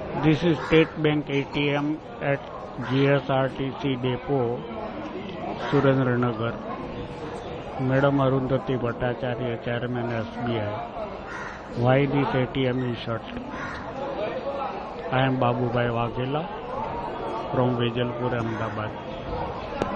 This is State Bank ATM at GSRTC Depot, Surendranagar. Madam Arundhati Bhattacharya, Chairman SBI. Why this ATM is shut? I am Babubhai Waghela from Vejalpur, Ahmedabad.